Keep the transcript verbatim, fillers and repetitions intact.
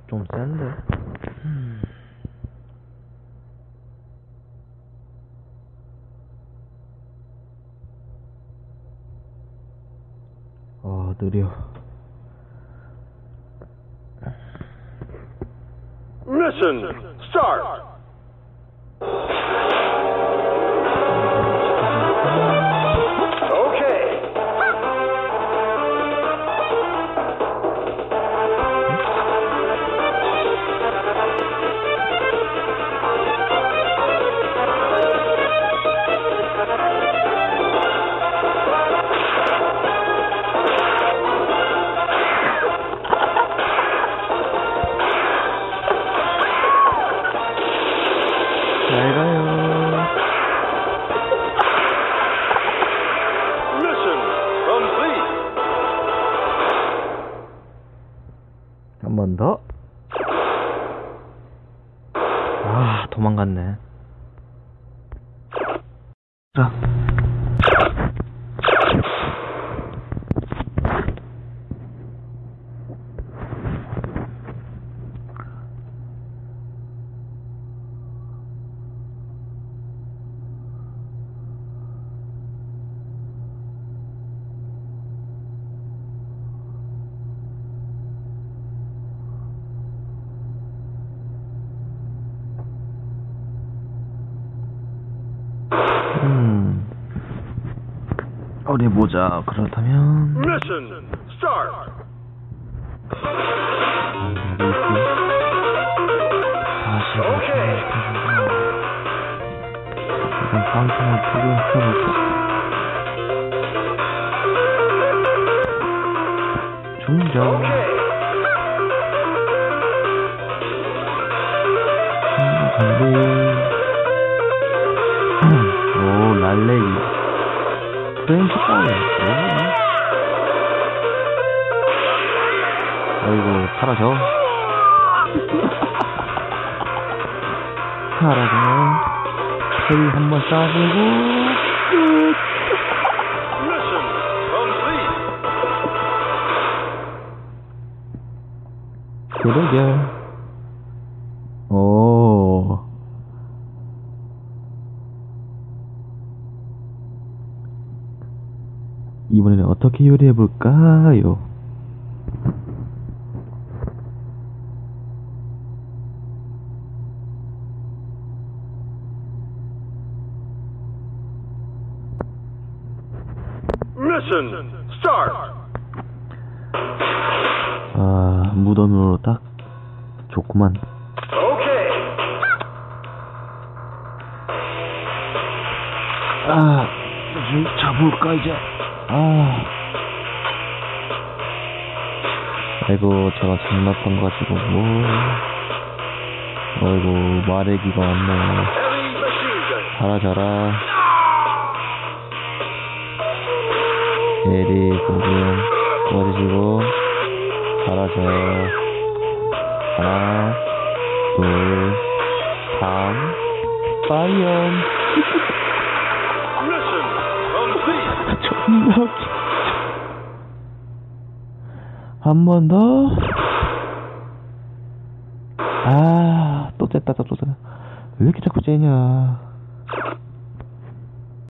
좀 센데. 음. 아, 느려. Mission start. 잘 가요. Mission complete. 한 번 더. 아, 도망갔네. 자. 음. 어디 보자. 그렇다면. Mission start. 다시 오케이. 일단 방송을 투명해볼까? 중정. 오케이. 간대. 오, 랄레이. 프렌치 파이. 아이고, 사라져. 사라져. 테리 한번 쏴주고, 끝. Mission complete. 그러게. 오. 이번에는 어떻게 요리해볼까요? Mission start. 아, 무덤으로 딱 좋구만. 오케이. 아, 좀 잡을까 이제. 아, 아이고, 제가 장난감 가지고 뭐, 아이고, 마레기가 왔네. Heavy machine gun. 사라져라. 에리, 공중 도와주시고, 사라져. 하나, 둘, 삼, 파이엄. Mission complete. 존나 웃겨. 한 번 더. 아, 또 쨌다, 또 쨌다. 왜 이렇게 자꾸 째냐.